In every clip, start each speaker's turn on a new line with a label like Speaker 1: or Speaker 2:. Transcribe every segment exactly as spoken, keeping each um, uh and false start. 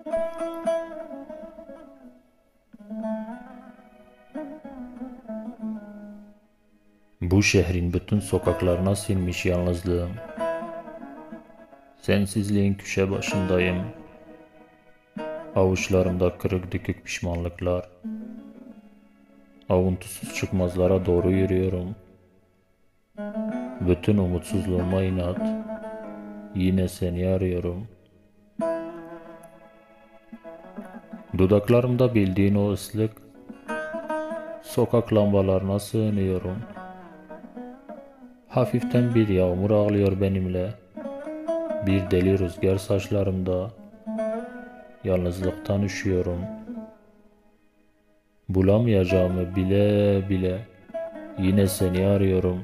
Speaker 1: Bu şehrin bütün sokaklarına sinmiş yalnızlığım. Sensizliğin köşe başındayım. Avuçlarımda kırık dökük pişmanlıklar. Avuntusuz çıkmazlara doğru yürüyorum. Bütün umutsuzluğuma inat. Yine seni arıyorum. Dudaklarımda bildiğin o ıslık. Sokak lambalarına sığınıyorum. Hafiften bir yağmur ağlıyor benimle. Bir deli rüzgar saçlarımda. Yalnızlıktan üşüyorum. Bulamayacağımı bile bile yine seni arıyorum.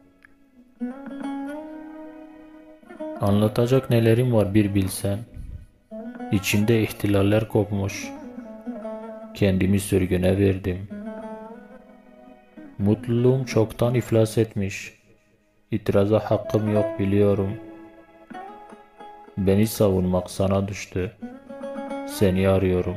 Speaker 1: Anlatacak nelerim var bir bilsen. İçimde ihtilaller kopmuş. Kendimi sürgüne verdim. Mutluluğum çoktan iflas etmiş. İtiraza hakkım yok biliyorum. Beni savunmak sana düştü. Seni arıyorum.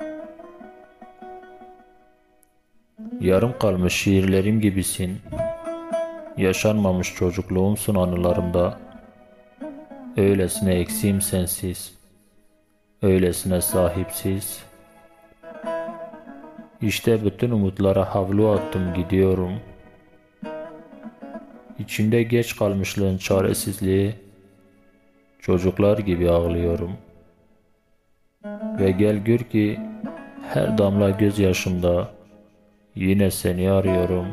Speaker 1: Yarım kalmış şiirlerim gibisin. Yaşanmamış çocukluğumsun anılarımda. Öylesine eksiğim sensiz. Öylesine sahipsiz. İşte bütün umutlara havlu attım gidiyorum. İçimde geç kalmışlığın çaresizliği. Çocuklar gibi ağlıyorum. Ve gel gör ki her damla gözyaşımda yine seni arıyorum.